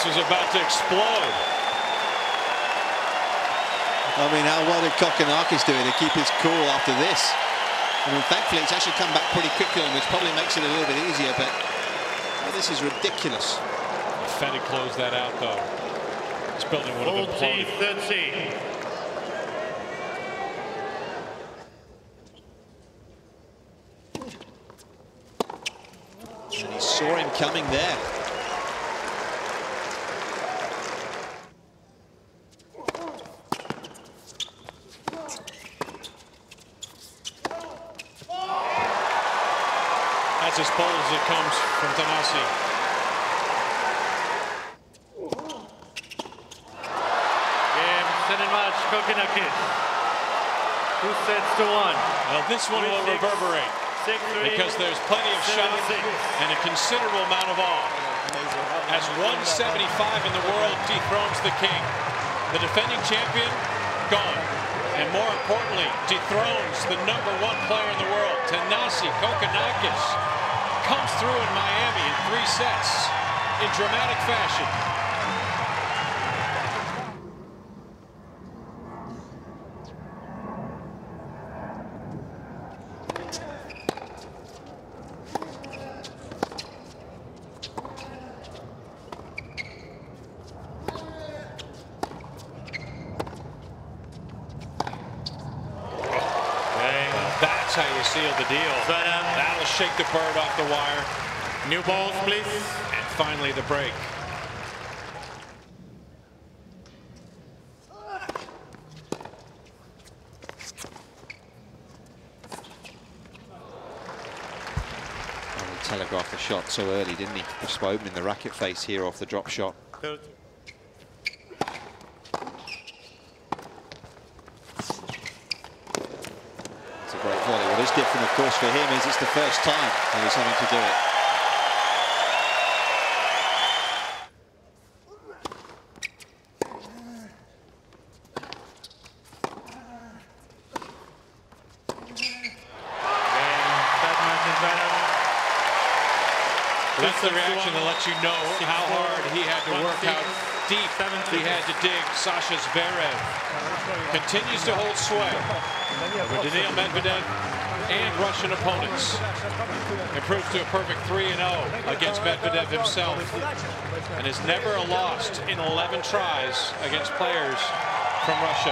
was about to explode. I mean, how well did Kokkinakis do it to keep his cool after this? I mean, thankfully, it's actually come back pretty quickly, which probably makes it a little bit easier, but this is ridiculous. Federer closed that out, though. This building would have imploded. 40-13. And he saw him coming there. That's as bold as it comes from Thanasi. Game, 7 match, Kokkinakis. 2 sets to 1. Well, this one will reverberate because there's plenty of shot and a considerable amount of awe. As 175 in the world dethrones the king, the defending champion gone, and more importantly, dethrones the #1 player in the world. Thanasi Kokkinakis comes through in Miami in 3 sets in dramatic fashion. That's how you seal the deal. That'll shake the bird off the wire. New balls, please. And finally the break. Well, he telegraphed the shot so early, didn't he? Just opening the racket face here off the drop shot. Great volley. What is different, of course, for him is it's the first time that he's having to do it. That's the reaction that lets you know how hard he had to work, how deep he had to dig. Sasha Zverev continues to hold sway with Daniil Medvedev and Russian opponents. Improves to a perfect 3-0 against Medvedev himself, and has never lost in 11 tries against players from Russia.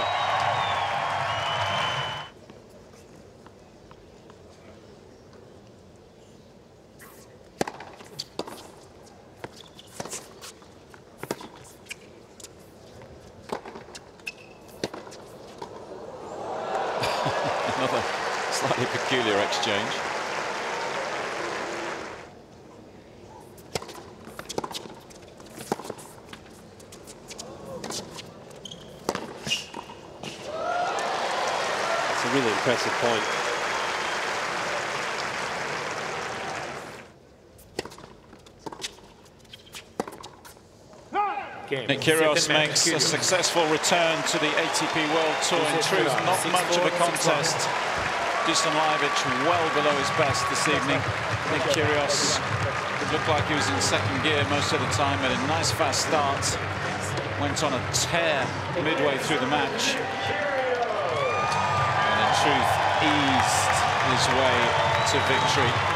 Another slightly peculiar exchange. That's a really impressive point. Kyrgios makes a successful return to the ATP World Tour. In truth, not much of a contest. Dusan Lajovic well below his best this evening. Kyrgios looked like he was in second gear most of the time, had a nice fast start. Went on a tear midway through the match. And in truth, eased his way to victory.